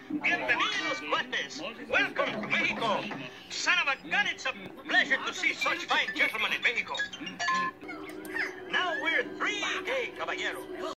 Bienvenidos, cuates. Welcome to Mexico. Son of a gun, it's a pleasure to see such fine gentlemen in Mexico. Now we're three. Hey, caballero.